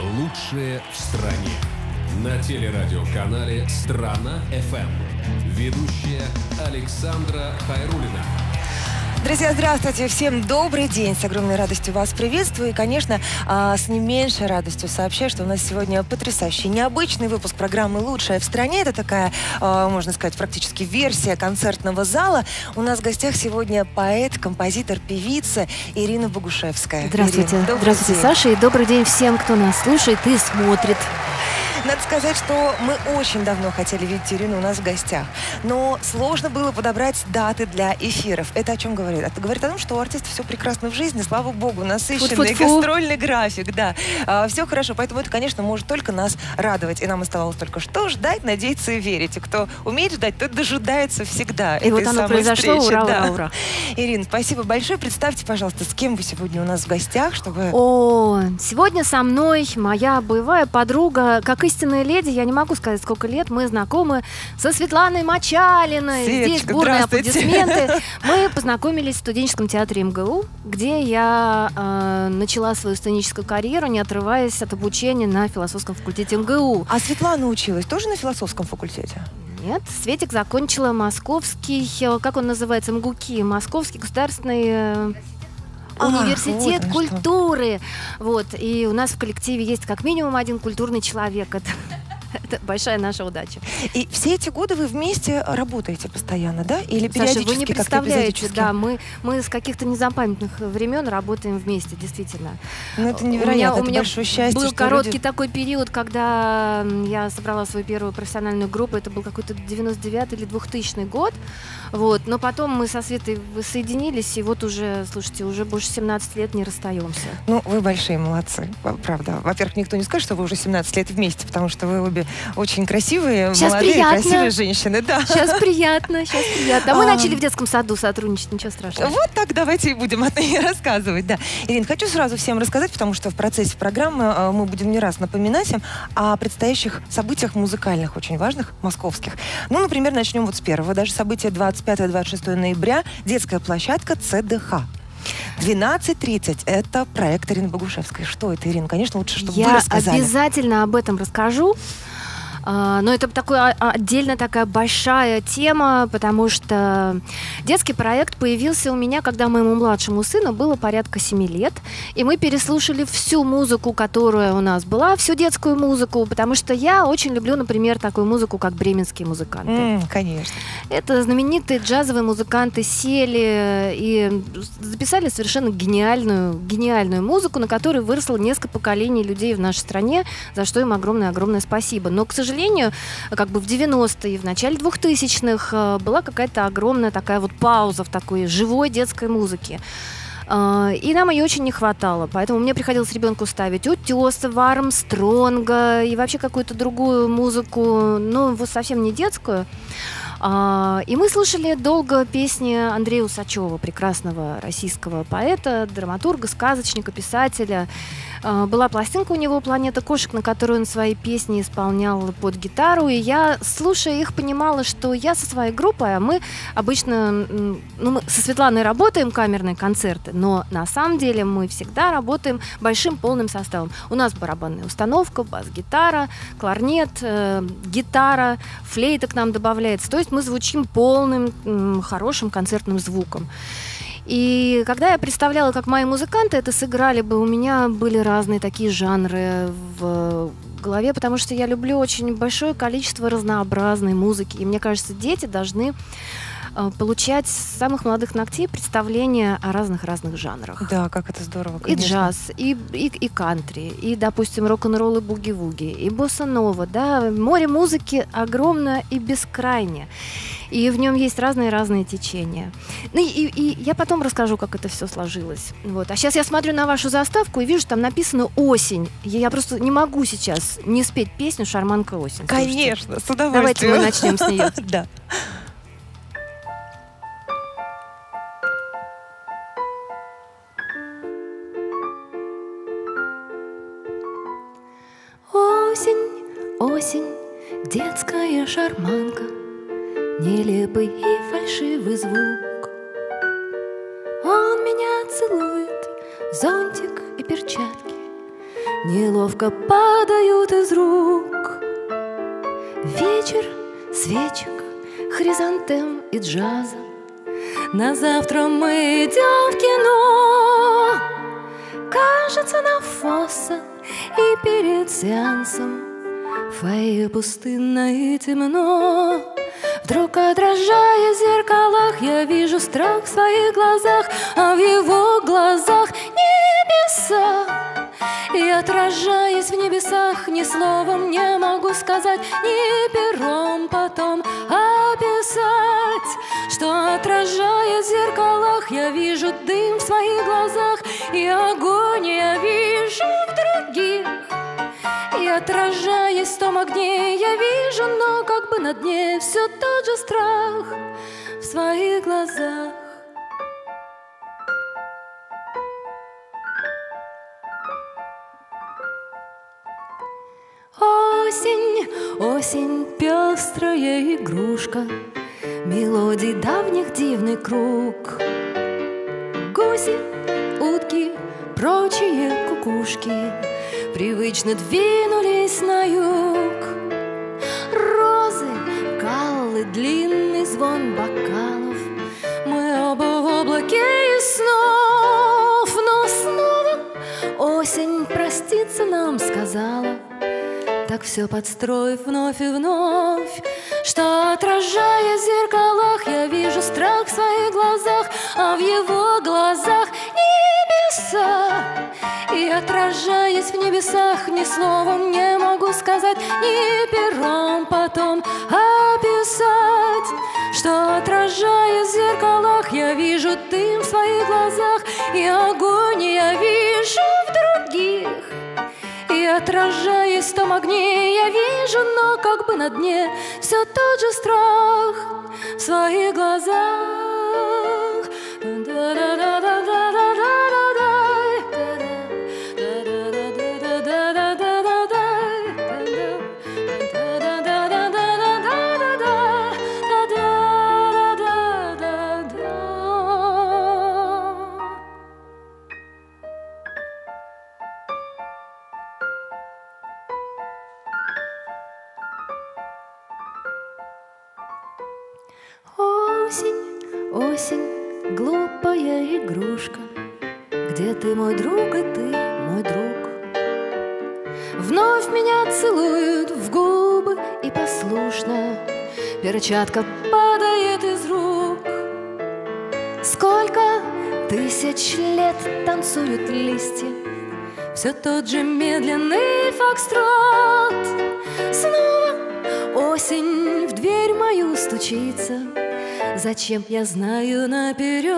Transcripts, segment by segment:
Лучшее в стране. На телерадиоканале «Страна-ФМ». Ведущая Александра Хайруллина. Друзья, здравствуйте! Всем добрый день! С огромной радостью вас приветствую. И, конечно, с не меньшей радостью сообщаю, что у нас сегодня потрясающий, необычный выпуск программы «Лучшее в стране». Это такая, можно сказать, практически версия концертного зала. У нас в гостях сегодня поэт, композитор, певица Ирина Богушевская. Здравствуйте. Ирина, здравствуйте, Саша, и добрый день всем, кто нас слушает и смотрит. Надо сказать, что мы очень давно хотели видеть Ирину у нас в гостях, но сложно было подобрать даты для эфиров. Это о чем говорит? Это говорит о том, что у артиста все прекрасно в жизни, слава богу, насыщенный гастрольный график, да. Все хорошо, поэтому это, конечно, может только нас радовать. И нам оставалось только что ждать, надеяться и верить. И кто умеет ждать, тот дожидается всегда. И вот оно произошло, встречи. Ура, да. ура, ура. Ирина, спасибо большое. Представьте, пожалуйста, с кем вы сегодня у нас в гостях, чтобы... Сегодня со мной моя боевая подруга, как истинная леди, я не могу сказать, сколько лет, мы знакомы со Светланой Мочалиной. Светочка, здесь бурные аплодисменты. Мы познакомились в студенческом театре МГУ, где я начала свою сценическую карьеру, не отрываясь от обучения на философском факультете МГУ. А Светлана училась тоже на философском факультете? Нет, Светик закончила московский, как он называется, МГУКИ, Московский государственный... университет вот культуры. Вот. И у нас в коллективе есть как минимум один культурный человек. Это большая наша удача. И все эти годы вы вместе работаете постоянно, да? Или Саша, периодически? Вы не представляете, как-то да, мы с каких-то незапамятных времен работаем вместе, действительно. Ну, это невероятно, у меня большое счастье. Был что короткий люди... такой период, когда я собрала свою первую профессиональную группу, это был какой-то 99 или 2000 год, вот, но потом мы со Светой воссоединились, и вот уже, слушайте, уже больше 17 лет не расстаемся. Ну, вы большие молодцы, правда. Во-первых, никто не скажет, что вы уже 17 лет вместе, потому что вы обе очень красивые, сейчас молодые, приятно. Красивые женщины, да. Сейчас приятно, сейчас приятно. А мы начали в детском саду сотрудничать, ничего страшного. Вот так давайте и будем отныне рассказывать, да. Ирина, хочу сразу всем рассказать, потому что в процессе программы мы будем не раз напоминать им о предстоящих событиях музыкальных, очень важных, московских. Ну, например, начнем вот с первого, даже события 25-26 ноября, детская площадка ЦДХ. 12:30. Это проект Ирины Богушевской. Что это, Ирина? Конечно, лучше, чтобы вы рассказали. Я обязательно об этом расскажу. Но это отдельно такая большая тема, потому что детский проект появился у меня, когда моему младшему сыну было порядка 7 лет, и мы переслушали всю музыку, которая у нас была, всю детскую музыку, потому что я очень люблю, например, такую музыку, как бременские музыканты. Конечно. Это знаменитые джазовые музыканты сели и записали совершенно гениальную музыку, на которой выросло несколько поколений людей в нашей стране, за что им огромное-огромное спасибо. Но, к сожалению, как бы в 90-е и в начале 2000-х была какая-то огромная такая вот пауза в такой живой детской музыке. И нам ее очень не хватало. Поэтому мне приходилось ребенку ставить Утесова, Армстронга и вообще какую-то другую музыку, но вот совсем не детскую. И мы слушали долго песни Андрея Усачева, прекрасного российского поэта, драматурга, сказочника, писателя. Была пластинка у него «Планета кошек», на которую он свои песни исполнял под гитару. И я, слушая их, понимала, что я со своей группой, а мы обычно мы со Светланой работаем камерные концерты, но на самом деле мы всегда работаем большим полным составом. У нас барабанная установка, бас-гитара, кларнет, гитара, флейта к нам добавляется. То есть мы звучим полным, хорошим концертным звуком. И когда я представляла, как мои музыканты это сыграли бы, у меня были разные такие жанры в голове, потому что я люблю очень большое количество разнообразной музыки. И мне кажется, дети должны получать с самых молодых ногтей представления о разных жанрах. Да, как это здорово, конечно. И джаз, и кантри, и, допустим, рок-н-ролл и буги-вуги, и босса-нова, да, море музыки огромное и бескрайнее. И в нем есть разные течения. Ну и я потом расскажу, как это все сложилось. Вот. А сейчас я смотрю на вашу заставку и вижу, там написано «Осень». Я просто не могу сейчас не спеть песню «Шарманка осень». Конечно, с удовольствием. Давайте мы начнем с нее. Да. Осень, детская шарманка, нелепый и фальшивый звук. Он меня целует, зонтик и перчатки, неловко падают из рук. Вечер свечек, хризантем и джаза. На завтра мы идем в кино. Кажется, на Фосса и перед сеансом в фойе пустынно и темно. Вдруг, отражаясь в зеркалах, я вижу страх в своих глазах, а в его глазах небеса. И, отражаясь в небесах, ни словом не могу сказать, ни пером потом описать, что, отражаясь в зеркалах, я вижу дым в своих глазах, и огонь я вижу в других. И, отражаясь в том огне, я вижу, но как бы на дне все тот же страх в своих глазах. Осень, осень, пестрая игрушка, мелодий давних дивный круг. Гуси, утки, прочие кукушки привычно двинулись на юг. Розы, галлы, длинный звон бокалов, мы оба в облаке снов. Но снова осень проститься нам сказала, так все подстроив вновь и вновь, что, отражаясь в зеркалах, я вижу страх в своих глазах, а в его глазах небеса. И, отражаясь в небесах, ни словом не могу сказать, ни пером потом описать, что, отражаясь в зеркалах, я вижу дым в своих глазах, и огонь я вижу в других. И, отражаясь в том огне, я вижу, но как бы на дне все тот же страх в своих глазах. Осень, осень, глупая игрушка, где ты, мой друг, и ты, мой друг? Вновь меня целуют в губы, и послушно перчатка падает из рук. Сколько тысяч лет танцуют листья, все тот же медленный фокстрот. Снова осень в дверь мою стучится, зачем, я знаю наперед.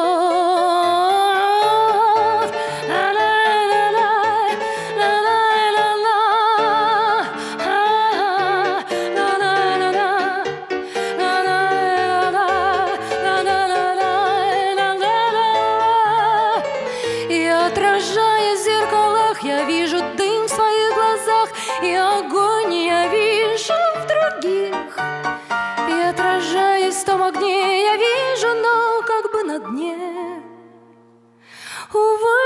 И, отражаясь в зеркалах, я вижу дым в своих глазах, и огонь я вижу в других. И, отражаясь в том огне, я вижу, но как бы на дне, увы,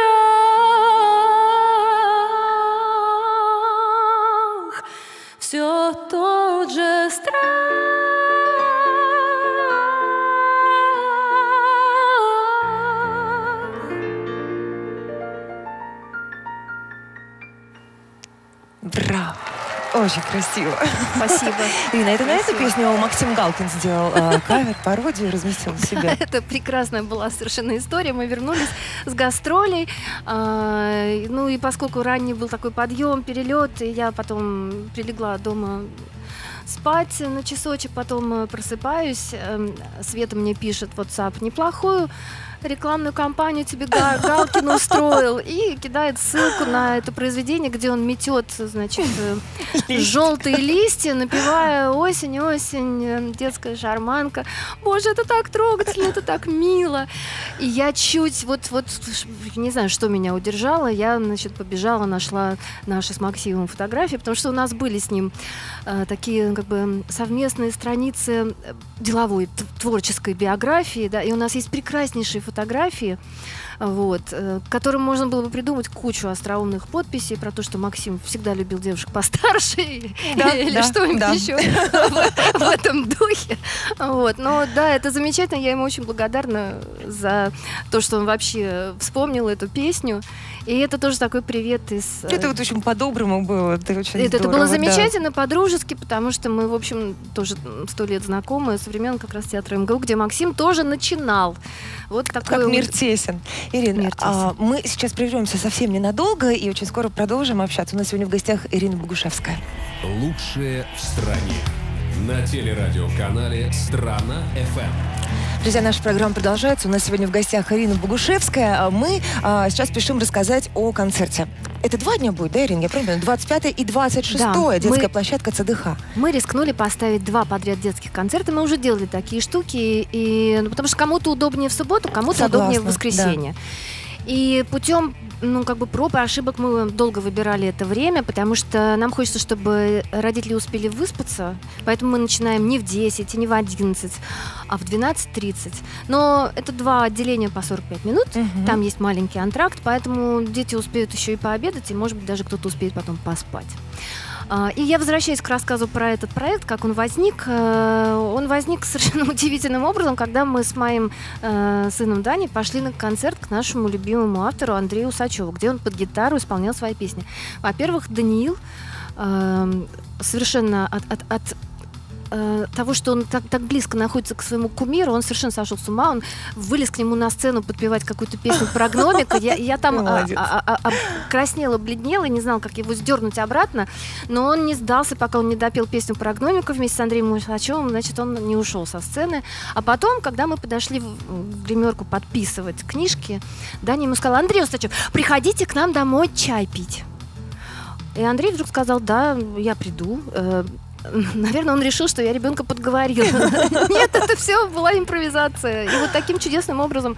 ах, все тот же страх. Браво! Очень красиво. Спасибо. Ирина, это на эту песню Максим Галкин сделал кавер, пародию, разместил у себя. Это прекрасная была совершенно история. Мы вернулись с гастролей. Ну и поскольку ранний был такой подъем, перелет, и я потом прилегла дома спать на часочек, потом просыпаюсь. Света мне пишет в WhatsApp: неплохую рекламную кампанию тебе Галкин устроил, и кидает ссылку на это произведение, где он метет, значит, желтые листья, напевая «Осень, осень, детская шарманка». Боже, это так трогательно, это так мило. И я чуть, вот не знаю, что меня удержало, я, значит, побежала, нашла наши с Максимом фотографии, потому что у нас были с ним такие, как бы, совместные страницы деловой, творческой биографии, да, и у нас есть прекраснейшие фотографии вот, которым можно было бы придумать кучу остроумных подписей про то, что Максим всегда любил девушек постарше или что-нибудь еще в этом духе. Вот. Но да, это замечательно, я ему очень благодарна за то, что он вообще вспомнил эту песню. И это тоже такой привет из... Это вот очень по-доброму было, это очень Это здорово, было замечательно, по-дружески, потому что мы, в общем, тоже 100 лет знакомы со времен как раз театра МГУ, где Максим тоже начинал. Вот такой как мир тесен. Ирина, мир тесен. Мы сейчас прервемся совсем ненадолго и очень скоро продолжим общаться. У нас сегодня в гостях Ирина Богушевская. Лучшее в стране. На телерадиоканале «Страна.ФМ». Друзья, наша программа продолжается. У нас сегодня в гостях Ирина Богушевская. Мы сейчас спешим рассказать о концерте. Это 2 дня будет, да, Ирина? Я правильно? 25 и 26 да, детская площадка ЦДХ. Мы рискнули поставить 2 подряд детских концерта. Мы уже делали такие штуки. Потому что кому-то удобнее в субботу, кому-то удобнее в воскресенье. Да. И путем проб и ошибок мы долго выбирали это время, потому что нам хочется, чтобы родители успели выспаться, поэтому мы начинаем не в 10 и не в 11, а в 12:30. Но это 2 отделения по 45 минут, там есть маленький антракт, поэтому дети успеют еще и пообедать, и, может быть, даже кто-то успеет потом поспать. И я возвращаюсь к рассказу про этот проект, как он возник. Он возник совершенно удивительным образом, когда мы с моим сыном Даней пошли на концерт к нашему любимому автору Андрею Усачеву, где он под гитару исполнял свои песни. Во-первых, Даниил совершенно от того, что он так близко находится к своему кумиру, он совершенно сошел с ума, он вылез к нему на сцену подпевать какую-то песню про гномика. Я там краснела, бледнела и не знала, как его сдернуть обратно, но он не сдался, пока он не допел песню про гномика вместе с Андреем Усачевым, значит, он не ушел со сцены. А потом, когда мы подошли в гримерку подписывать книжки, Даня ему сказал: Андрей Усачев, приходите к нам домой чай пить. И Андрей вдруг сказал: да, я приду. Наверное, он решил, что я ребенка подговорила. Нет, это все была импровизация. И вот таким чудесным образом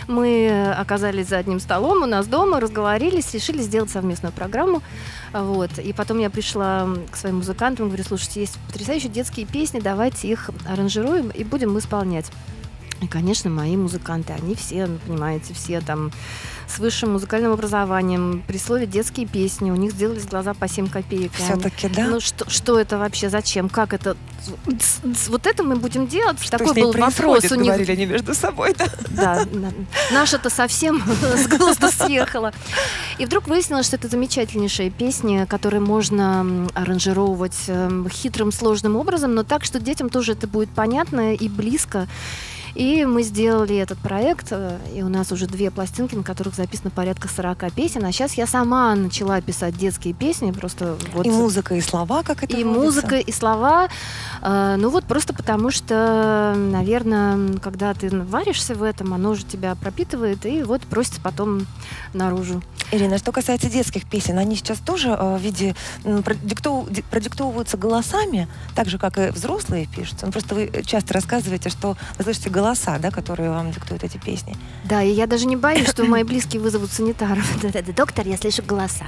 мы оказались за одним столом у нас дома, разговорились, решили сделать совместную программу. Вот. И потом я пришла к своим музыкантам и говорю: слушайте, есть потрясающие детские песни, давайте их аранжируем и будем исполнять. И, конечно, мои музыканты, они все, понимаете, все там с высшим музыкальным образованием, при слове детские песни, у них сделались глаза по 7 копеек. Все-таки, да? Ну, что это вообще, зачем, как это? Вот это мы будем делать? Что такой был вопрос у них. Говорили они между собой, да? Да, наша-то совсем с глузда съехала. И вдруг выяснилось, что это замечательнейшая песня, которую можно аранжировать хитрым, сложным образом, но так, что детям тоже это будет понятно и близко. И мы сделали этот проект, и у нас уже 2 пластинки, на которых записано порядка 40 песен. А сейчас я сама начала писать детские песни. Просто вот... И музыка, и слова, как это И водится? Музыка, и слова. Ну вот просто потому что, наверное, когда ты варишься в этом, оно уже тебя пропитывает, и вот просится потом наружу. Ирина, что касается детских песен, они сейчас тоже в виде продиктовываются голосами, так же, как и взрослые пишутся. Ну, просто вы часто рассказываете, что вы слышите голоса, да, которые вам диктуют эти песни. Да, и я даже не боюсь, что мои близкие вызовут санитаров. Доктор, я слышу голоса.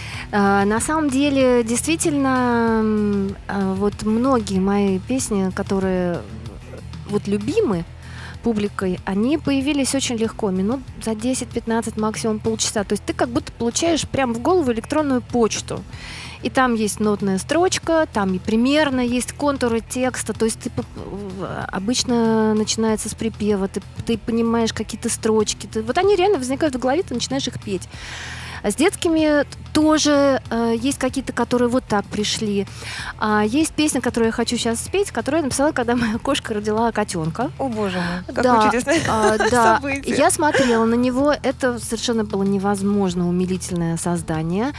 На самом деле, действительно, вот многие мои песни, которые вот любимы публикой, они появились очень легко, минут за 10-15, максимум полчаса. То есть ты как будто получаешь прямо в голову электронную почту. И там есть нотная строчка, там и примерно есть контуры текста. То есть ты обычно начинается с припева, ты понимаешь какие-то строчки. Вот они реально возникают в голове, ты начинаешь их петь. А с детскими тоже есть какие-то, которые вот так пришли. Есть песня, которую я хочу сейчас спеть, которую я написала, когда моя кошка родила котенка. О, боже мой, какое чудесное событие. Я смотрела на него, это совершенно было невозможно умилительное создание.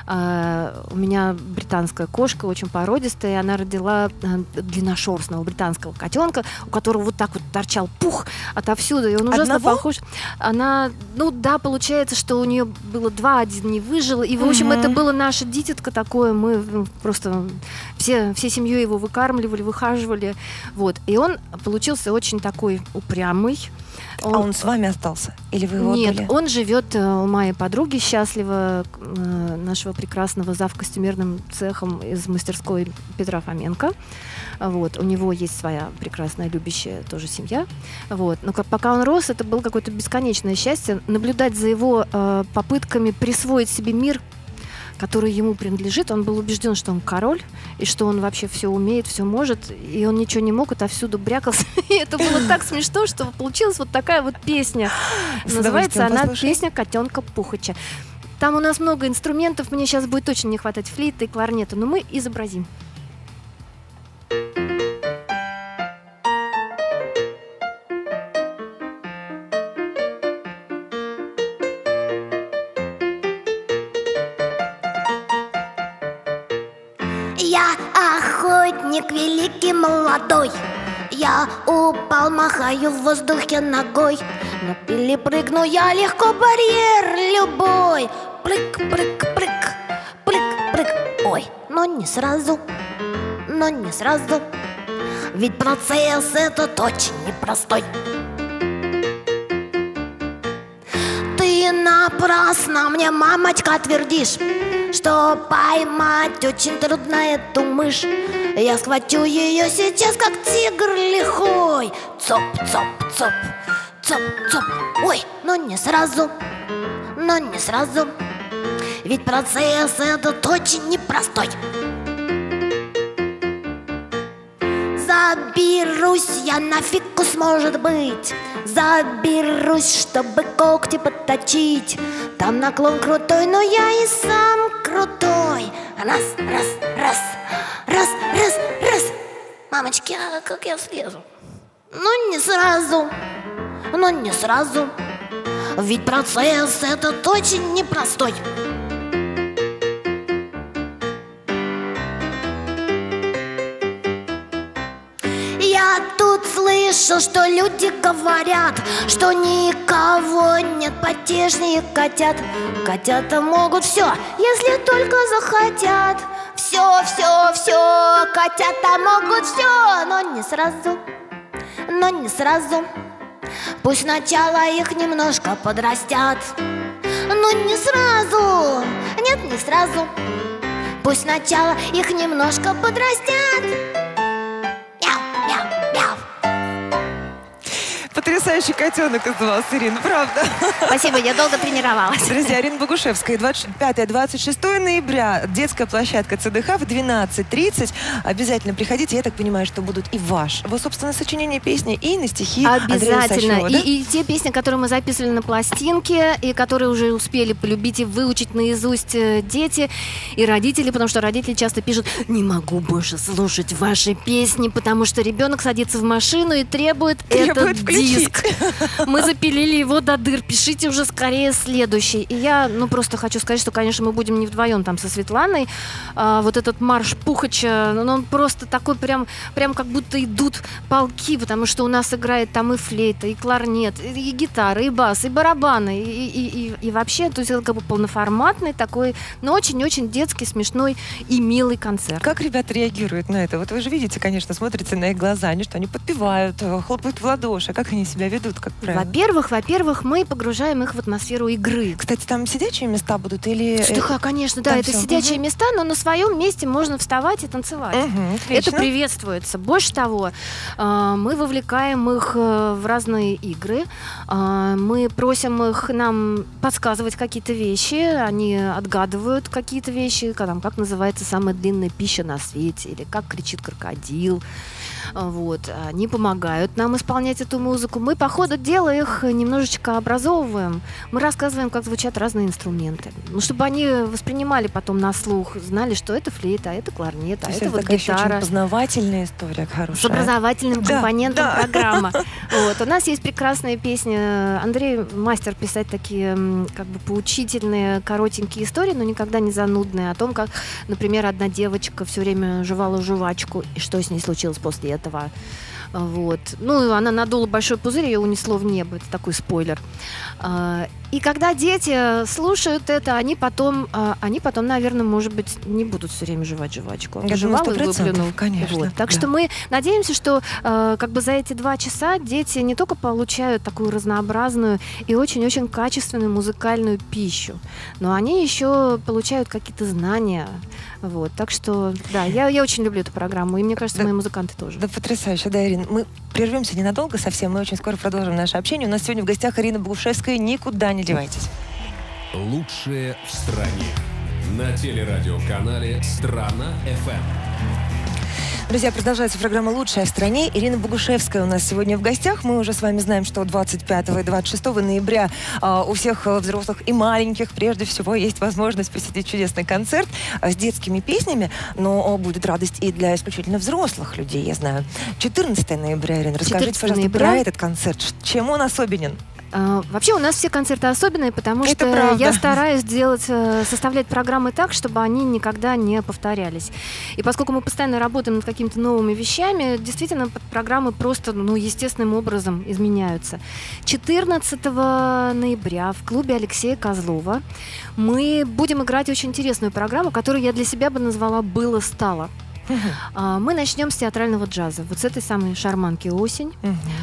У меня британская кошка, очень породистая, и она родила длинношерстного британского котенка, у которого вот так вот торчал пух отовсюду, и он ужасно похож. Она, получается, что у нее было 2, 1 не выжил, и В общем, это было наше дитятко такое, мы просто всей семьей его выкармливали, выхаживали. Вот. И он получился очень такой упрямый. А он с вами остался? Или вы его отдали? Нет, он живет у моей подруги счастливо, нашего прекрасного завкостюмерным цехом из мастерской Петра Фоменко. Вот. У него есть своя прекрасная, любящая тоже семья. Вот. Но пока он рос, это было какое-то бесконечное счастье наблюдать за его попытками присвоить себе мир, который ему принадлежит. Он был убежден, что он король, и что он вообще все умеет, все может, и он ничего не мог, отовсюду брякался. И это было так смешно, что получилась вот такая вот песня. Называется она «Песня котенка Пухача». Там у нас много инструментов, мне сейчас будет очень не хватать флейты и кларнета, но мы изобразим. Я охотник великий молодой. Я упал, махаю в воздухе ногой. Но перепрыгну я легко барьер любой. Прыг, прыг, прыг, прыг, прыг. Ой, но не сразу, но не сразу. Ведь процесс этот очень непростой. Ты напрасно мне, мамочка, твердишь, что поймать очень трудно эту мышь. Я схвачу ее сейчас, как тигр лихой. Цоп, цоп, цоп, цоп, цоп. Ой, но не сразу, но не сразу. Ведь процесс этот очень непростой. Заберусь я на фикус, может быть. Заберусь, чтобы когти подточить. Там наклон крутой, но я и сам крутой. Раз, раз, раз, раз, раз, раз. Мамочки, а как я слезу? Ну не сразу, но не сразу. Ведь процесс этот очень непростой. Я тут слышу, что люди говорят, что никого нет потешнее котят. Котята могут все, если только захотят. Все, все, все, котята могут все, но не сразу, но не сразу. Пусть сначала их немножко подрастят, но не сразу, нет, не сразу. Пусть сначала их немножко подрастят. Потрясающий котенок из вас, Ирина, правда? Спасибо, я долго тренировалась. Друзья, Ирина Богушевская, 25-26 ноября, детская площадка ЦДХ в 12:30. Обязательно приходите. Я так понимаю, что будут и его собственное сочинение песни, и на стихи Андрея Обязательно. Усачева, да? И те песни, которые мы записывали на пластинке, и которые уже успели полюбить и выучить наизусть дети и родители, потому что родители часто пишут: не могу больше слушать ваши песни, потому что ребенок садится в машину и требует этот диск. Мы запилили его до дыр. Пишите уже скорее следующий. И я, просто хочу сказать, что, конечно, мы будем не вдвоем там со Светланой. Вот этот марш Пухача, он просто такой прям как будто идут полки, потому что у нас играет там и флейта, и кларнет, и гитара, и бас, и барабаны, и вообще, то есть это как бы полноформатный такой, но очень-очень детский, смешной и милый концерт. Как ребята реагируют на это? Вот вы же видите, конечно, смотрите на их глаза, они что, они подпевают, хлопают в ладоши, как они себя ведут, как правило? Во-первых, мы погружаем их в атмосферу игры. Кстати, там сидячие места будут или... Да, конечно, да, это сидячие места, но на своем месте можно вставать и танцевать. Это приветствуется. Больше того, мы вовлекаем их в разные игры, мы просим их нам подсказывать какие-то вещи, они отгадывают какие-то вещи, как называется самая длинная пища на свете, или как кричит крокодил. Вот. Они помогают нам исполнять эту музыку. Мы по ходу дела их немножечко образовываем. Мы рассказываем, как звучат разные инструменты. Чтобы они воспринимали потом на слух, знали, что это флейта, а это кларнет, а это вот такая гитара. Очень познавательная история, хорошая. С образовательным компонентом программы. Вот. У нас есть прекрасная песня. Андрей мастер писать такие поучительные, коротенькие истории, но никогда не занудные. О том, как, например, одна девочка все время жевала жвачку, и что с ней случилось после этого. Вот. Она надула большой пузырь, ее унесло в небо. Это такой спойлер. И когда дети слушают это, они потом, наверное, может быть, не будут все время жевать жвачку. Я Жевал и думаю, 100%, выплюнул. конечно. Вот. Так что мы надеемся, что как бы за эти 2 часа дети не только получают такую разнообразную и очень-очень качественную музыкальную пищу, но они еще получают какие-то знания. Вот. Так что, да, я очень люблю эту программу, и мне кажется, мои музыканты тоже. Да, потрясающе, да, Ирина. Мы прервемся ненадолго совсем, мы очень скоро продолжим наше общение. У нас сегодня в гостях Ирина Богушевская. Никуда не девайтесь. Лучшее в стране. На телерадиоканале «Страна.ФМ». Друзья, продолжается программа «Лучшая в стране». Ирина Богушевская у нас сегодня в гостях. Мы уже с вами знаем, что 25 и 26 ноября у всех взрослых и маленьких, прежде всего, есть возможность посетить чудесный концерт с детскими песнями, но будет радость и для исключительно взрослых людей, я знаю. 14 ноября, Ирина, расскажите, пожалуйста, про этот концерт. Чем он особенен? Вообще у нас все концерты особенные, потому что я стараюсь составлять программы так, чтобы они никогда не повторялись. И поскольку мы постоянно работаем над какими-то новыми вещами, действительно программы просто естественным образом изменяются. 14 ноября в клубе Алексея Козлова мы будем играть очень интересную программу, которую я для себя бы назвала «Было-стало». Мы начнем с театрального джаза, вот с этой самой шарманки «Осень»,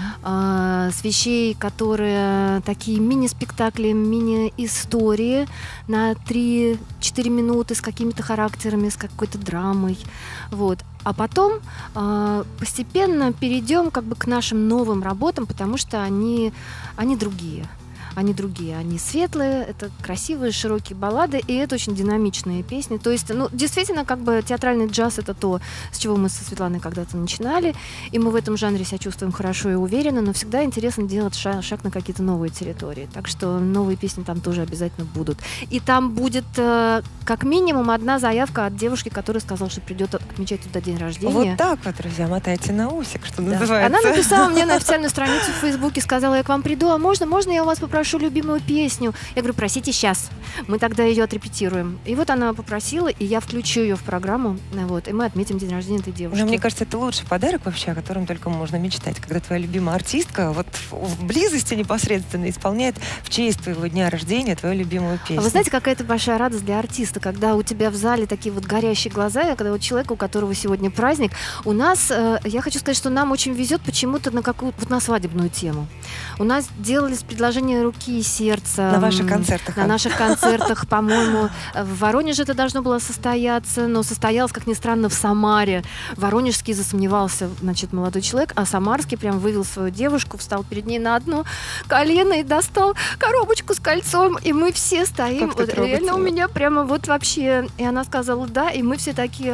с вещей, которые такие мини-спектакли, мини-истории на 3-4 минуты с какими-то характерами, с какой-то драмой. Вот. А потом постепенно перейдем как бы к нашим новым работам, потому что они другие. Они светлые, это красивые, широкие баллады, и это очень динамичные песни. То есть, действительно, как бы театральный джаз — это то, с чего мы со Светланой когда-то начинали, и мы в этом жанре себя чувствуем хорошо и уверенно, но всегда интересно делать шаг на какие-то новые территории. Так что новые песни там тоже обязательно будут. И там будет как минимум одна заявка от девушки, которая сказала, что придет отмечать туда день рождения. Вот так вот, друзья, мотайте на усик, что называется. Она написала мне на официальную страницу в Фейсбуке, сказала: я к вам приду, а можно я у вас попрошу любимую песню? Я говорю: просите сейчас, мы тогда ее отрепетируем. И вот она попросила, и я включу ее в программу, вот, и мы отметим день рождения этой девушки. Но мне кажется, это лучший подарок вообще, о котором только можно мечтать, когда твоя любимая артистка вот в близости непосредственно исполняет в честь твоего дня рождения твою любимую песню. А вы знаете, какая это большая радость для артиста, когда у тебя в зале такие вот горящие глаза, когда у человека, у которого сегодня праздник. У нас, я хочу сказать, что нам очень везет почему-то на свадебную тему. У нас делались предложения руки и сердца. На ваших концертах. На наших концертах, по-моему. В Воронеже это должно было состояться, но состоялось, как ни странно, в Самаре. Воронежский засомневался, молодой человек, а самарский прям вывел свою девушку, встал перед ней на одно колено и достал коробочку с кольцом, и мы все стоим. Вот, реально у меня прямо вот вообще. И она сказала «да», и мы все такие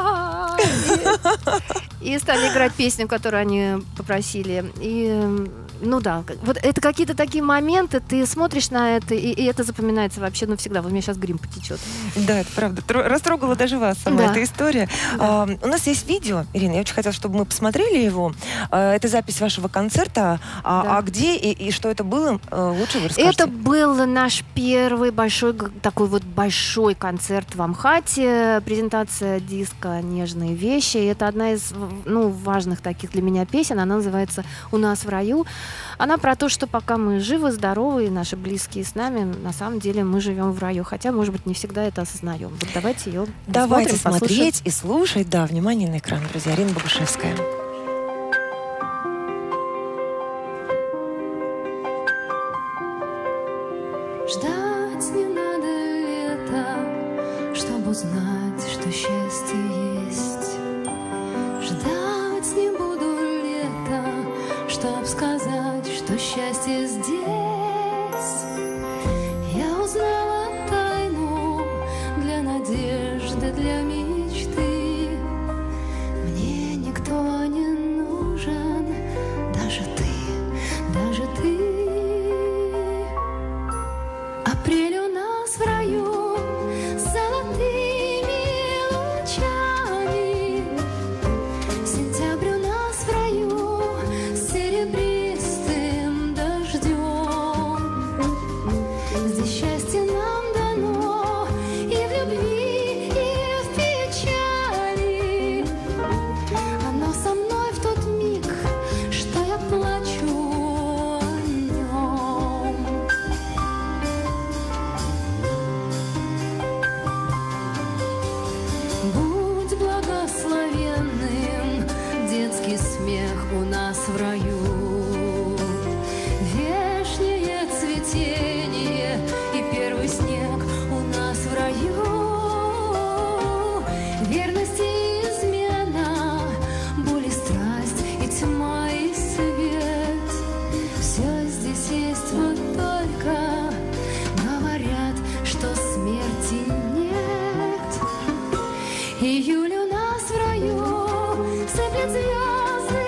и стали играть песню, которую они попросили. И да, вот это какие-то такие моменты, ты смотришь на это, и это запоминается вообще навсегда. Вот у меня сейчас грим потечет. Да, это правда. Растрогала даже вас сама эта история. Да. У нас есть видео, Ирина, я очень хотела, чтобы мы посмотрели его. Это запись вашего концерта. А где и что это было, лучше вы расскажете. Это был наш первый большой концерт в Амхате. Презентация диска «Нежные вещи». Это одна из важных таких для меня песен. Она называется «У нас в раю». Она про то, что пока мы живы, здоровы, и наши близкие с нами, на самом деле мы живем в раю. Хотя, может быть, не всегда это осознаем. Вот давайте ее смотреть послушаем. И слушать. Да, внимание на экран, друзья. Ирина Богушевская. Ждать не надо лета, чтобы узнать, что счастье есть. Ждать не буду лета, чтоб сказать, что счастье здесь. Я узнала тайну для надежды, для мечты. Мне никто не нужен, даже ты, даже ты. Апрель у нас в раю с золотыми лучами. Сентябрь у нас в раю с серебристым дождем. в раю. Вешнее цветение и первый снег у нас в раю. Верность и измена, боль и страсть, и тьма, и свет. Все здесь есть, вот только говорят, что смерти нет. Июль у нас в раю, сыплет звезды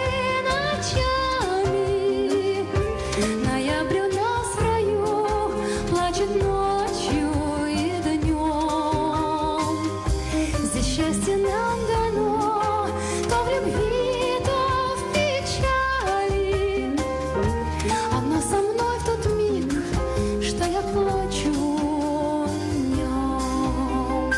ночами. Ноябрь у нас в раю, плачет ночью и днем. Здесь счастье нам дано, то в любви, то в печали. Одна со мной в тот миг, что я плачу о нем.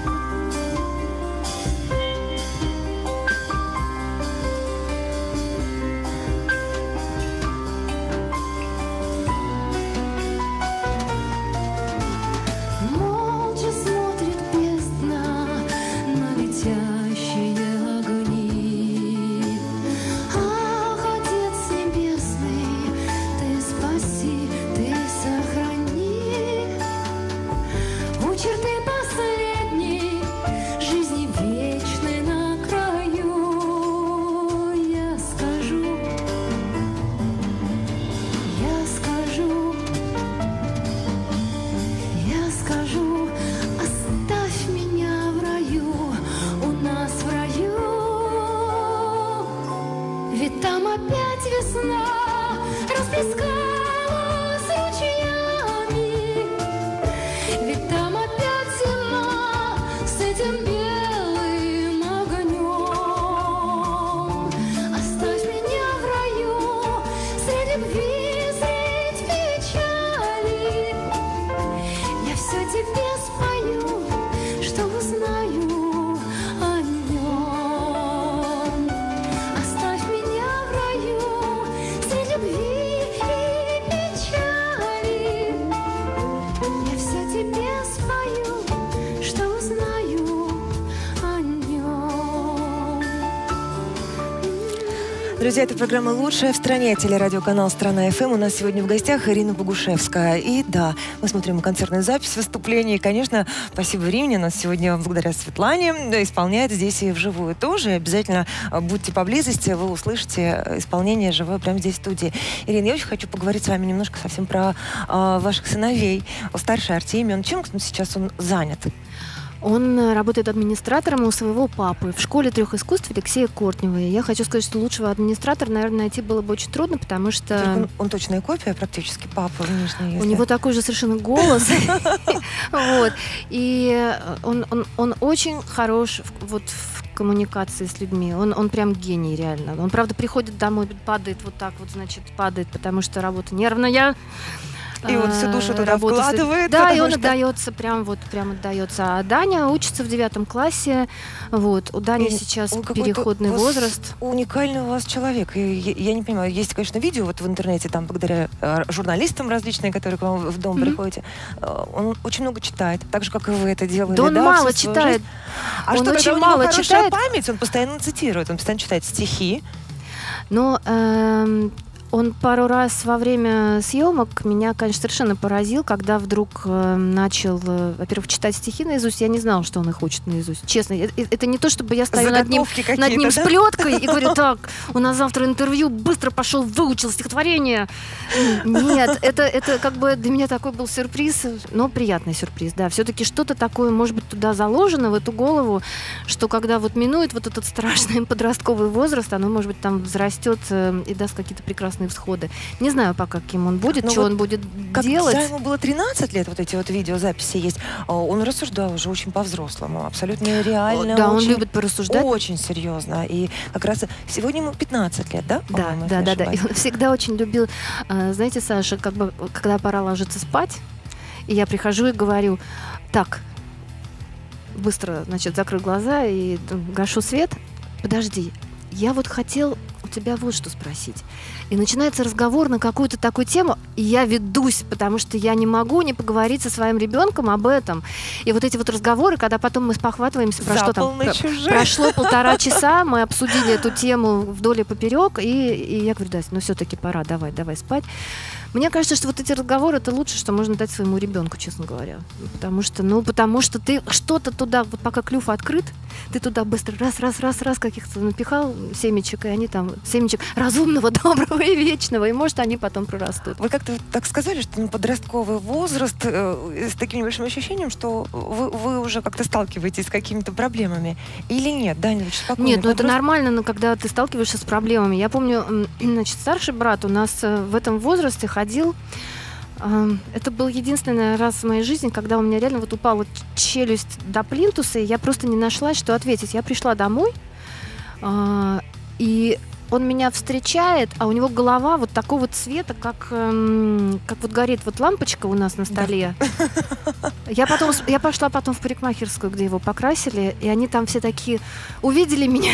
Молча смотрит бездна на летящие огни. Ах, Отец Небесный, Ты спаси, Ты сохрани. У черты последней жизни вечной на краю я скажу, оставь меня в раю, у нас в раю. Ведь там опять весна расплескалась ручьями. Ведь там опять зима с этим белым огнем. Оставь меня в раю, среди любви, средь печали. Я все тебе спою, что узнаю о нем. Оставь меня в раю, средь любви и печали. Я все тебе спою, что узнаю о нем. Друзья, это программа «Лучшая в стране», телерадиоканал «Страна ФМ». У нас сегодня в гостях Ирина Богушевская. И да, мы смотрим концертную запись выступлений. И, конечно, спасибо Ирине. Нас сегодня, благодаря Светлане, исполняет здесь и вживую тоже. Обязательно будьте поблизости, вы услышите исполнение живое прямо здесь в студии. Ирина, я очень хочу поговорить с вами немножко совсем про ваших сыновей. Старший Артемий, чем сейчас он занят? Он работает администратором у своего папы в школе 3 искусств Алексея Кортнева. И я хочу сказать, что лучшего администратора, наверное, найти было бы очень трудно, потому что... Он точная копия практически папы внешне. У него такой же совершенно голос. И он очень хорош в коммуникации с людьми. Он прям гений, реально. Он, правда, приходит домой, падает вот так вот, значит, падает, потому что работа нервная. И он всю душу туда вкладывает. Да, и он отдается, прям отдается. А Даня учится в 9 классе. Вот. У Дани сейчас переходный возраст. Уникальный у вас человек. И я не понимаю, есть, конечно, видео вот в интернете, там, благодаря журналистам различным, которые к вам в дом приходите. Он очень много читает, так же, как и вы это делали. Да он мало читает. А что, очень мало читает? Память, он постоянно цитирует, он постоянно читает стихи. Но он пару раз во время съемок меня, конечно, совершенно поразил, когда вдруг начал, во-первых, читать стихи наизусть. Я не знала, что он их учит наизусть. Честно, это не то, чтобы я стою над ним с плеткой и говорю: так, у нас завтра интервью, быстро пошел, выучил стихотворение. Нет, это как бы для меня такой был сюрприз, но приятный сюрприз, да. Все-таки что-то такое, может быть, туда заложено, в эту голову, что когда вот минует вот этот страшный подростковый возраст, оно, может быть, там взрастет и даст какие-то прекрасные всходы. Не знаю пока, каким он будет, что вот он будет делать. Когда ему было 13 лет, вот эти вот видеозаписи есть, он рассуждал уже очень по-взрослому, абсолютно реально. Да, он любит порассуждать. Очень серьезно. И как раз сегодня ему 15 лет, да? Да. И он всегда очень любил, знаете, Саша, как бы, когда пора ложиться спать, и я прихожу и говорю: так, быстро, значит, закрою глаза и гашу свет. Подожди, я вот хотел тебя вот что спросить. И начинается разговор на какую-то такую тему, и я ведусь, потому что я не могу не поговорить со своим ребенком об этом. И вот эти вот разговоры, когда потом мы спохватываемся, про что там прошло 1,5 часа, мы обсудили эту тему вдоль и поперек, и я говорю, Дася, ну все-таки пора, давай спать. Мне кажется, что вот эти разговоры — это лучше, что можно дать своему ребенку, честно говоря. Потому что ты что-то туда, вот пока клюв открыт, ты туда быстро раз каких-то напихал семечек, и они там, семечек разумного, доброго и вечного, и может они потом прорастут. Вы как-то так сказали, что подростковый возраст с таким небольшим ощущением, что вы уже как-то сталкиваетесь с какими-то проблемами. Или нет? Да, спокойно. Нет, это нормально, но когда ты сталкиваешься с проблемами. Я помню, значит, старший брат у нас в этом возрасте ходил. Это был единственный раз в моей жизни, когда у меня реально вот упала челюсть до плинтуса, и я просто не нашла, что ответить. Я пришла домой, и он меня встречает, а у него голова вот такого цвета, как вот горит вот лампочка у нас на столе. Да. Я пошла потом в парикмахерскую, где его покрасили, и они там все такие увидели меня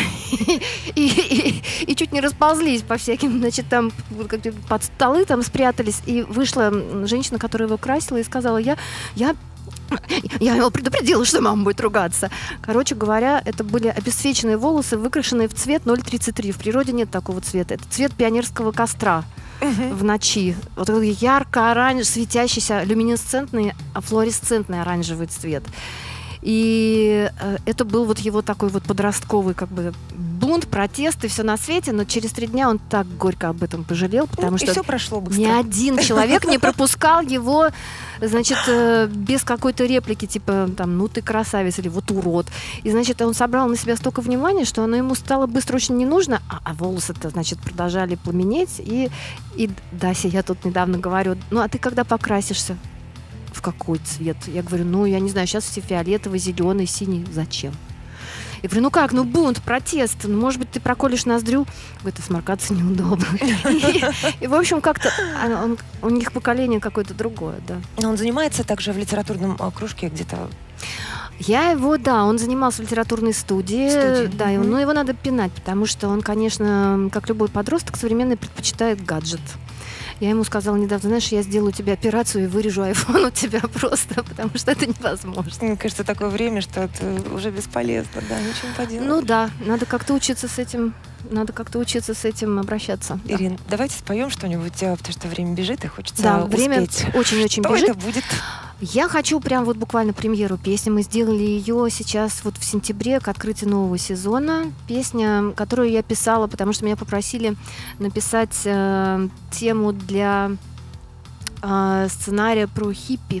и чуть не расползлись по всяким, значит, там под столы там спрятались, и вышла женщина, которая его красила, и сказала, я его предупредила, что мама будет ругаться. Короче говоря, это были обесцвеченные волосы, выкрашенные в цвет 0,33. В природе нет такого цвета. Это цвет пионерского костра в ночи. Вот такой ярко-оранжевый, светящийся, люминесцентный, флуоресцентный оранжевый цвет. И это был вот его такой вот подростковый как бы бунт, протест и все на свете, но через 3 дня он так горько об этом пожалел, потому что все прошло быстро. Ни один человек не пропускал его, значит, без какой-то реплики, типа, там, ну ты красавец или вот урод. И, значит, он собрал на себя столько внимания, что оно ему стало быстро очень не нужно, а волосы-то, значит, продолжали пламенеть. И Дася, я тут недавно говорю, ну а ты когда покрасишься? В какой цвет? Я говорю, ну, я не знаю, сейчас все фиолетовый, зеленый, синий. Зачем? Я говорю, ну как, ну бунт, протест, ну, может быть, ты проколешь ноздрю? Говорит, сморкаться неудобно. И, в общем, как-то у них поколение какое-то другое, да. Он занимается также в литературном кружке где-то? Он занимался в литературной студии. Да, но его надо пинать, потому что он, конечно, как любой подросток современный, предпочитает гаджет. Я ему сказала недавно, знаешь, я сделаю тебе операцию и вырежу айфон у тебя просто, потому что это невозможно. Мне кажется, такое время, что это уже бесполезно, да, ничего не поделать. Ну да, надо как-то учиться с этим обращаться. Ирин, давайте споем что-нибудь, потому что время бежит и хочется успеть. Да, время очень-очень бежит. Что это будет? Я хочу прям вот буквально премьеру песни. Мы сделали ее сейчас вот в сентябре к открытию нового сезона. Песня, которую я писала, потому что меня попросили написать тему для сценария про хиппи.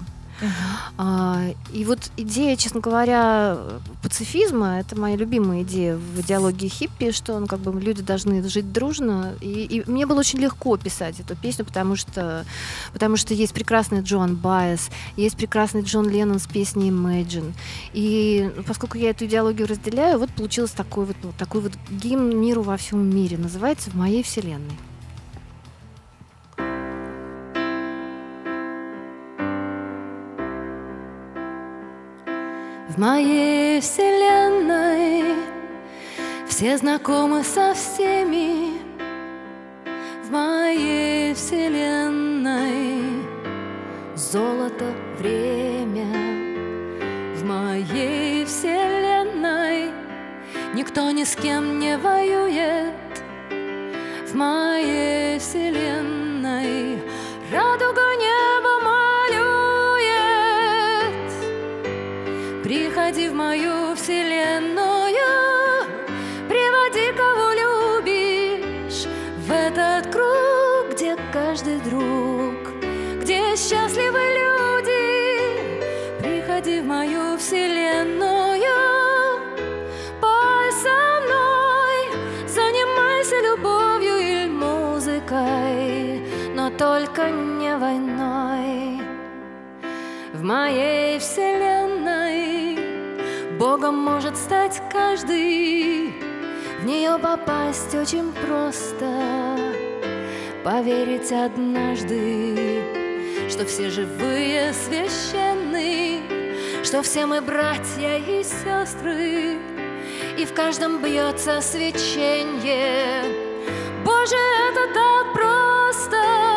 И вот идея, честно говоря, пацифизма — это моя любимая идея в идеологии хиппи, что как бы люди должны жить дружно. И мне было очень легко писать эту песню, потому что есть прекрасный Джоан Баэс, есть прекрасный Джон Леннон с песней Imagine. И поскольку я эту идеологию разделяю, вот получился такой вот гимн миру во всем мире. Называется «В моей вселенной». В моей вселенной все знакомы со всеми. В моей вселенной золото, время. В моей вселенной никто ни с кем не воюет. В моей вселенной радуга неба малюет. Приходи в мою вселенную, приводи, кого любишь, в этот круг, где каждый друг, где счастливы люди. Приходи в мою вселенную, пой со мной, занимайся любовью или музыкой, но только не войной. В моей вселенной Богом может стать каждый, в нее попасть очень просто, поверить однажды, что все живые священны, что все мы братья и сестры, и в каждом бьется свеченье Боже, это так просто.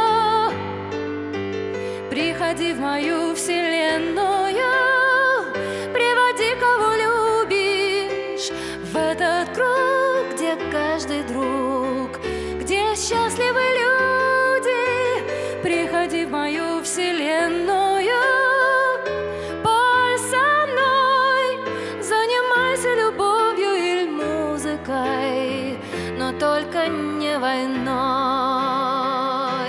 Приходи в мою вселенную, приводи, кого любишь, в этот круг, где каждый друг, где счастливы люди. Приходи в мою вселенную, пой со мной, занимайся любовью или музыкой, но только не войной.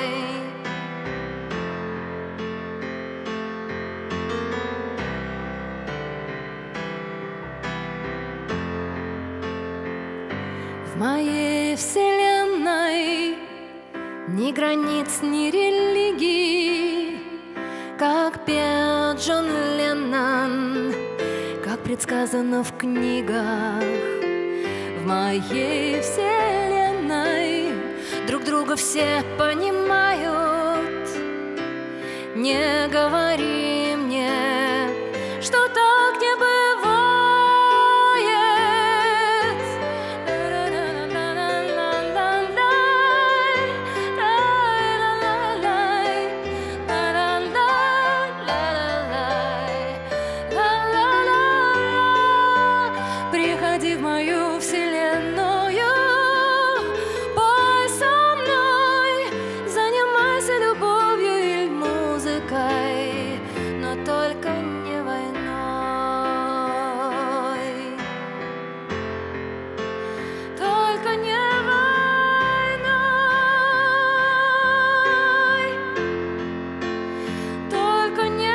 В моей вселенной ни границ, ни религии, как пел Джон Леннон, как предсказано в книгах. В моей вселенной друг друга все понимают. Не говори мне, что так не бывает. Приходи в мою вселенную, пой со мной, занимайся любовью или музыкой, но только не войной. Только не войной. Только не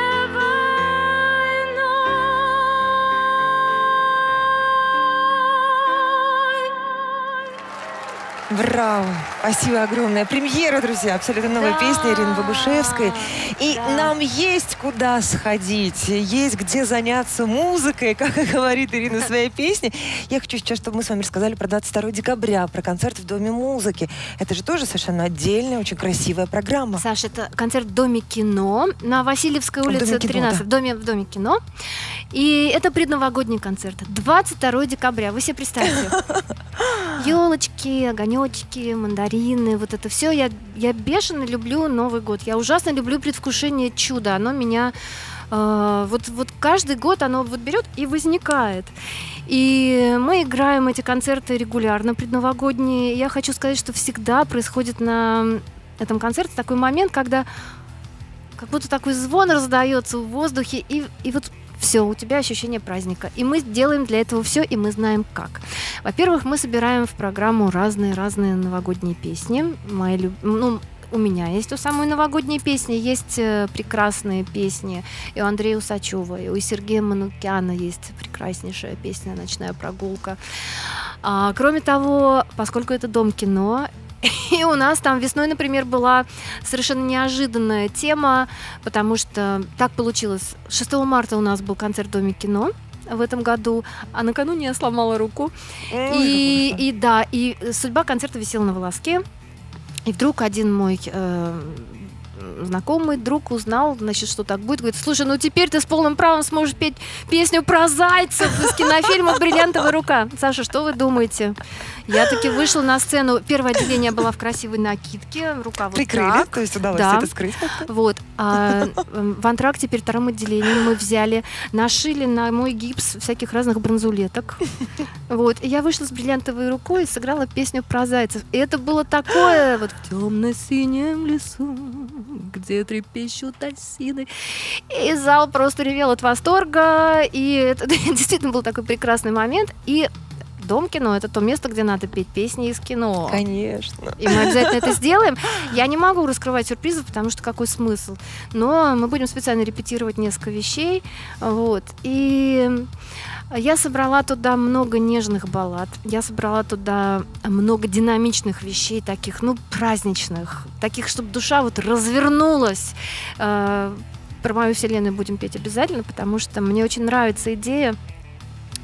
Браво! Спасибо огромное. Премьера, друзья, абсолютно новая песня Ирины Богушевской. И нам есть куда сходить, есть где заняться музыкой, как и говорит Ирина в своей песне. Я хочу сейчас, чтобы мы с вами рассказали про 22 декабря, про концерт в Доме музыки. Это же тоже совершенно отдельная, очень красивая программа. Саша, это концерт в Доме кино на Васильевской улице 13, да. в Доме кино. И это предновогодний концерт. 22 декабря. Вы себе представьте. Елочки, огонечки, мандарины, вот это все. Я бешено люблю Новый год. Я ужасно люблю предвкушение чуда. Оно меня вот каждый год оно вот берет и возникает. И мы играем эти концерты регулярно, предновогодние. Я хочу сказать, что всегда происходит на этом концерте такой момент, когда как будто такой звон раздается в воздухе, и вот все, у тебя ощущение праздника. И мы делаем для этого все, и мы знаем как. Во-первых, мы собираем в программу разные новогодние песни. У меня есть самые новогодние песни, есть прекрасные песни и у Андрея Усачева, и у Сергея Манукяна есть прекраснейшая песня «Ночная прогулка». Кроме того, поскольку это Дом кино, и у нас там весной, например, была совершенно неожиданная тема, потому что так получилось. 6 марта у нас был концерт в Доме кино в этом году, а накануне я сломала руку. И судьба концерта висела на волоске. И вдруг один мой знакомый друг узнал, значит, что так будет. Говорит: слушай, ну теперь ты с полным правом сможешь петь песню про зайцев из кинофильма «Бриллиантовая рука». Саша, что вы думаете? Я таки вышла на сцену. Первое отделение было в красивой накидке, рука вот прикрыли, так. То есть удалось это скрыть как-то? Вот. А в антракте перед вторым отделением мы взяли, нашили на мой гипс всяких разных бронзулеток. Вот. И я вышла с бриллиантовой рукой и сыграла песню про зайцев. И это было такое вот в темно-синем лесу, где трепещут осины. И зал просто ревел от восторга. И это действительно был такой прекрасный момент. И Дом кино — это то место, где надо петь песни из кино. Конечно. И мы обязательно это сделаем. Я не могу раскрывать сюрпризов, потому что какой смысл. Но мы будем специально репетировать несколько вещей. Вот. И я собрала туда много нежных баллад. Я собрала туда много динамичных вещей, таких, праздничных. Таких, чтобы душа вот развернулась. Про мою вселенную будем петь обязательно, потому что мне очень нравится идея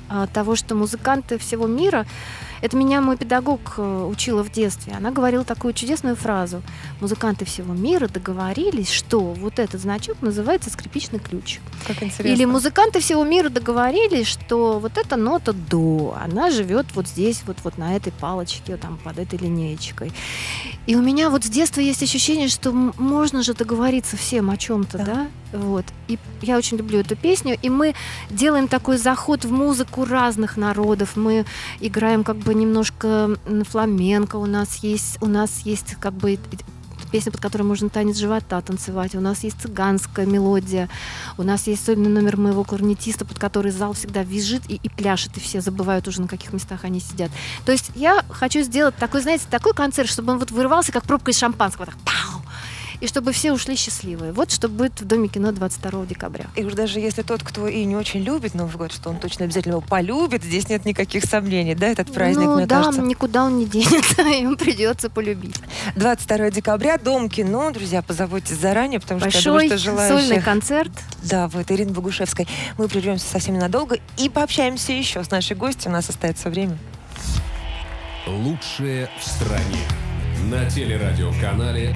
того, что музыканты всего мира. Это меня мой педагог учила в детстве. Она говорила такую чудесную фразу. Музыканты всего мира договорились, что вот этот значок называется скрипичный ключ. Как интересно. Или музыканты всего мира договорились, что вот эта нота до, она живет вот здесь, вот на этой палочке, вот там под этой линеечкой. И у меня вот с детства есть ощущение, что можно же договориться всем о чем-то, да? Вот. И я очень люблю эту песню. И мы делаем такой заход в музыку разных народов. Мы играем как бы немножко фламенко. У нас есть как бы песня, под которой можно танец живота танцевать. У нас есть цыганская мелодия. У нас есть сольный номер моего кларнетиста, под который зал всегда визжит и пляшет, и все забывают уже, на каких местах они сидят. То есть я хочу сделать такой, знаете, такой концерт, чтобы он вот вырывался, как пробка из шампанского. Так, пау! И чтобы все ушли счастливые. Вот что будет в Доме кино 22 декабря. И уж даже если тот, кто и не очень любит Новый год, что он точно обязательно его полюбит, здесь нет никаких сомнений, да, этот праздник, мне кажется. Никуда он не денется, ему придется полюбить. 22 декабря, Дом кино, друзья, позаботьтесь заранее, потому что я большой думаю, что желающих... сольный концерт. Да, вот Ирина Богушевская. Мы прервемся совсем ненадолго и пообщаемся еще с нашей гостью, у нас остается время. Лучшее в стране. На телерадиоканале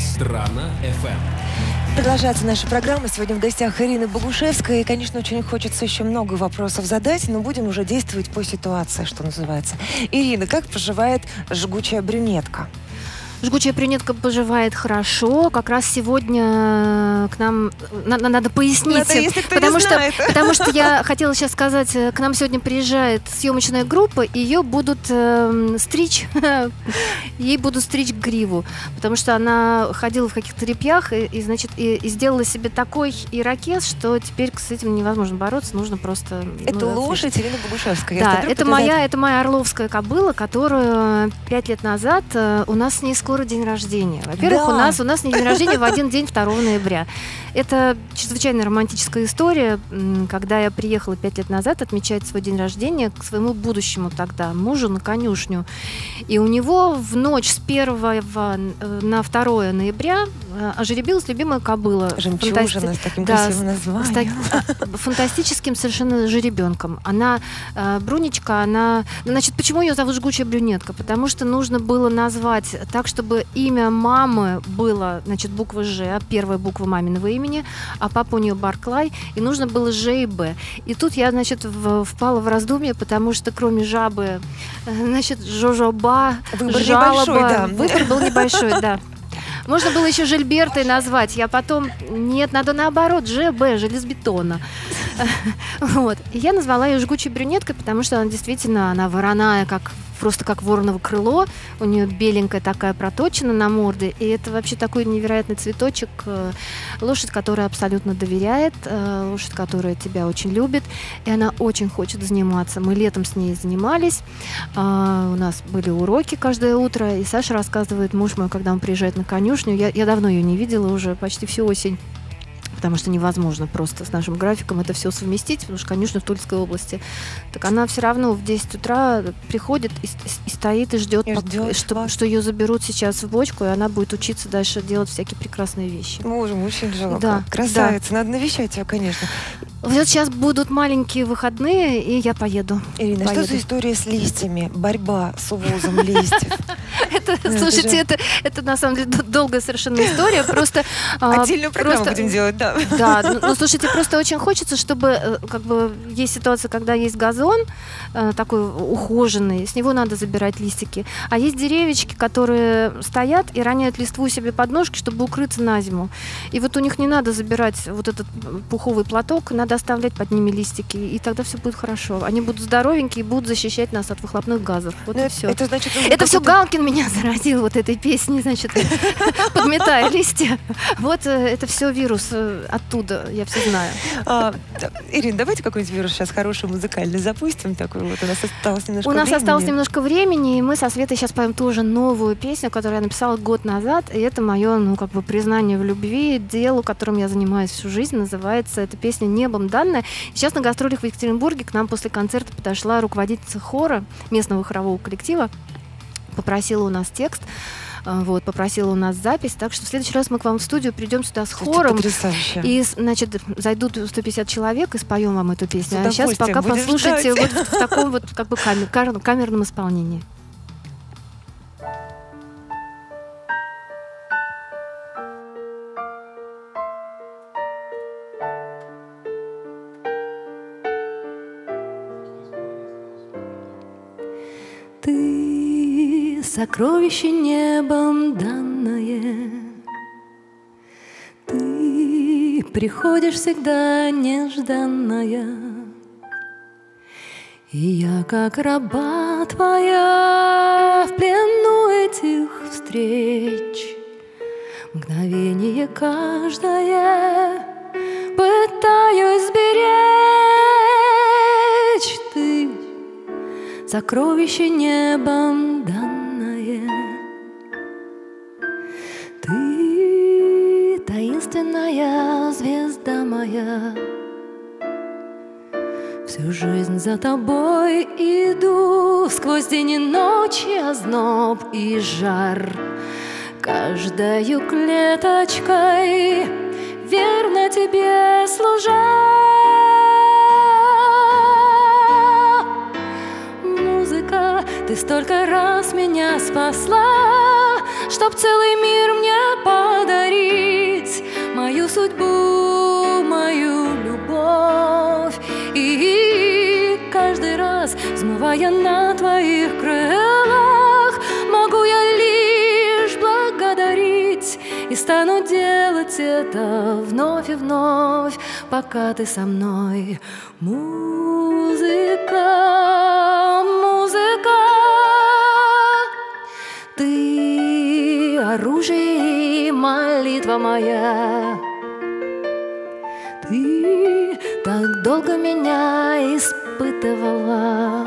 «Страна.ФМ». Продолжается наша программа. Сегодня в гостях Ирина Богушевская. И, конечно, очень хочется еще много вопросов задать, но будем уже действовать по ситуации, что называется. Ирина, как поживает жгучая брюнетка? Жгучая брюнетка поживает хорошо. Как раз сегодня к нам надо пояснить, потому что я хотела сейчас сказать, к нам сегодня приезжает съемочная группа, ее будут стричь, ей будут стричь гриву, потому что она ходила в каких-то репьях и сделала себе такой ирокез, что теперь с этим невозможно бороться, нужно просто. Это лошадь Ирина Богушевская. Да, это моя орловская кобыла, которую 5 лет назад у нас с ней скоро день рождения. Во-первых, у нас день рождения в один день 2 ноября. Это чрезвычайно романтическая история. Когда я приехала 5 лет назад отмечать свой день рождения к своему будущему тогда мужу на конюшню. И у него в ночь с 1 на 2 ноября ожеребилась любимая кобыла. Жемчужина с таким красивым названием. С фантастическим совершенно жеребенком. Она Брунечка, Значит, почему ее зовут жгучая брюнетка? Потому что нужно было назвать так, чтобы имя мамы было, значит, буква Ж, первая буква маминого имени, а папа у нее Барклай, и нужно было Ж и Б. И тут я, значит, впала в раздумье, потому что кроме жабы, значит, жожоба, жалоба. Выбор был небольшой, да. Можно было еще Жильбертой назвать. Я потом... Нет, надо наоборот. ЖБ, железобетона. Вот. И я назвала ее жгучей брюнеткой, потому что она действительно, она вороная, просто как вороново крыло. У нее беленькая такая проточина на морде. И это вообще такой невероятный цветочек. Лошадь, которая абсолютно доверяет. Лошадь, которая тебя очень любит. И она очень хочет заниматься. Мы летом с ней занимались. У нас были уроки каждое утро. И Саша рассказывает, муж мой, когда он приезжает на конюшню, я давно ее не видела, уже почти всю осень, потому что невозможно просто с нашим графиком это все совместить, потому что конюшня в Тульской области. Так она все равно в 10 утра приходит и стоит и ждет, что ее заберут сейчас в бочку, и она будет учиться дальше делать всякие прекрасные вещи. Боже, очень жалко. Да, красавица, да. Надо навещать ее, конечно. Вот сейчас будут маленькие выходные, и я поеду. Ирина, что за история с листьями? Борьба с увозом листьев? Слушайте, это на самом деле долгая совершенно история. Просто отдельную программу будем делать, да. Да, ну слушайте, просто очень хочется, чтобы как бы есть ситуация, когда есть газон такой ухоженный, с него надо забирать листики, а есть деревечки, которые стоят и роняют листву себе под ножки, чтобы укрыться на зиму. И вот у них не надо забирать вот этот пуховый платок, надо оставлять под ними листики, и тогда все будет хорошо. Они будут здоровенькие и будут защищать нас от выхлопных газов. Вот и все. Это все Галкин меня заразил вот этой песней, значит, подметая листья. Вот это все вирус оттуда, я все знаю. Ирина, давайте какой-нибудь вирус сейчас хороший музыкальный запустим. Такой вот. У нас осталось немножко времени. У нас осталось немножко времени, и мы со Светой сейчас поем тоже новую песню, которую я написала год назад, и это мое, признание в любви, делу, которым я занимаюсь всю жизнь. Называется эта песня «Небом данная». Сейчас на гастролях в Екатеринбурге к нам после концерта подошла руководительница хора местного хорового коллектива, попросила у нас текст. вот, попросила у нас запись. Так что в следующий раз мы к вам в студию придем сюда с хором. Потрясающе. И, значит, зайдут 150 человек и споем вам эту песню. С А сейчас удовольствием пока будем послушайте ждать. вот в таком вот как бы камерном исполнении. Ты сокровище небом данное, ты приходишь всегда нежданная, и я как раба твоя в плену этих встреч. Мгновение каждое пытаюсь сберечь. Ты сокровище небом данное, ты таинственная звезда моя. Всю жизнь за тобой иду, сквозь день и ночи озноб и жар. Каждою клеточкой верно тебе служа. Музыка, ты столько раз меня спасла, чтоб целый мир мне подарить, мою судьбу, мою любовь. И каждый раз, взмывая на твоих крылах, могу я лишь благодарить и стану делать это вновь и вновь, пока ты со мной. Музыка, музыка, ты оружие и молитва моя. Ты так долго меня испытывала,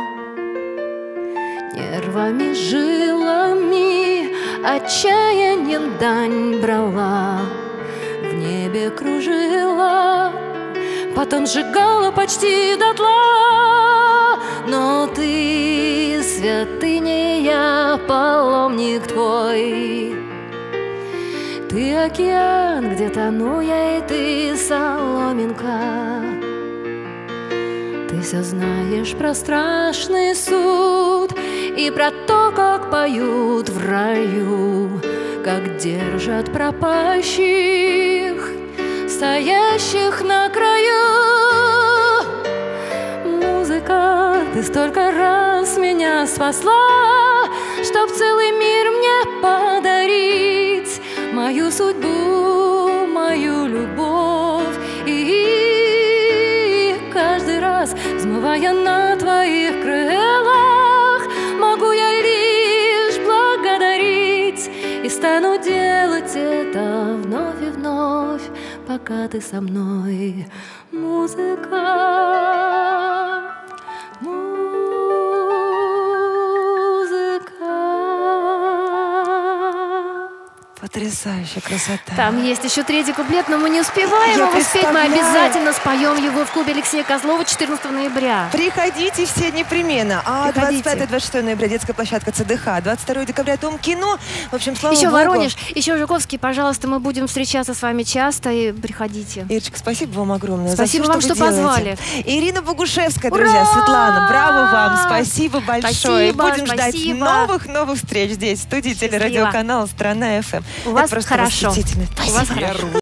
нервами, жилами, отчаянием дань брала, в небе кружила, потом сжигала почти дотла. Но ты святыня, я паломник твой. Ты океан, где тону я, и ты соломинка. Ты все знаешь про страшный суд и про то, как поют в раю, как держат пропащих, стоящих на краю. Музыка, ты столько раз меня спасла, чтоб целый мир мне подарить, мою судьбу, мою любовь. И каждый раз, взмывая на твоих крылах, могу я лишь благодарить и стану делать это вновь и вновь, пока ты со мной. Музыка, Потрясающая красота. Там есть еще третий куплет, но мы не успеваем Я его спеть. Мы представляю. обязательно споем его в клубе Алексея Козлова 14 ноября. Приходите все непременно. А Приходите. 25-26 ноября детская площадка ЦДХ, 22 декабря Дом кино. В общем, слава Еще Богу. Воронеж, еще Жуковский, пожалуйста, мы будем встречаться с вами часто, и приходите. Ирочка, спасибо вам огромное. Спасибо за вам, все, что вы делаете. позвали. Ирина Богушевская, Ура! друзья, Светлана, браво вам, спасибо большое. Спасибо, Будем ждать спасибо. новых встреч здесь, в студии Счастливо. телерадиоканала «Страна ФМ». У вас Это просто хорошо. восхитительно. У вас Спасибо. хорошо.